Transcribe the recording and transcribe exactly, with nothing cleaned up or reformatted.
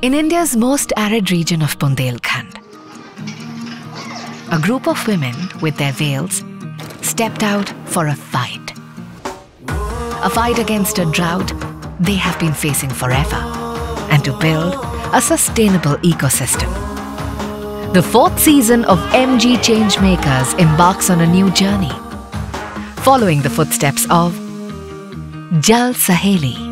In India's most arid region of Bundelkhand, a group of women with their veils stepped out for a fight. A fight against a drought they have been facing forever, and to build a sustainable ecosystem. The fourth season of M G Changemakers embarks on a new journey, following the footsteps of Jal Saheli.